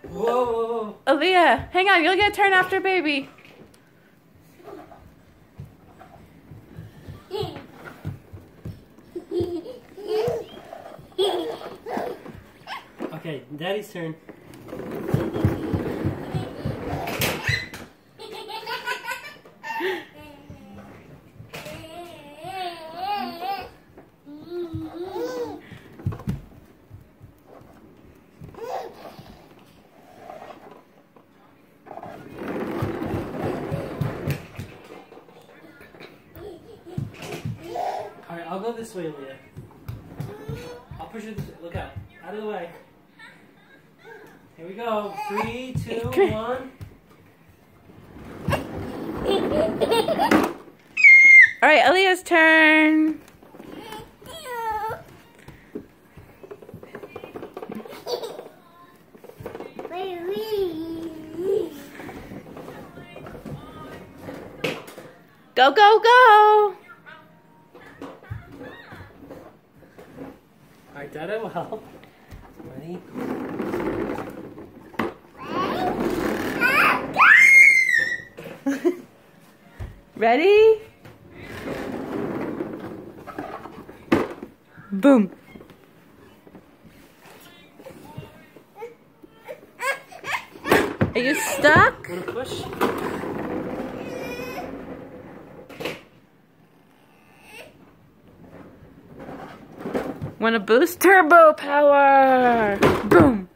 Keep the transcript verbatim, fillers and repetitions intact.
Whoa, whoa, whoa. Aaliyah, hang on. You'll get a turn after baby. Okay, Daddy's turn. Alright, I'll go this way, Leah. I'll push it this way. Look out. Out of the way. Here we go. Three, two, one. Alright, Aaliyah's turn. Go, go, go! Alright, Dada will help. Ready? Ready? Boom. Are you stuck? Wanna push? Wanna boost turbo power? Boom.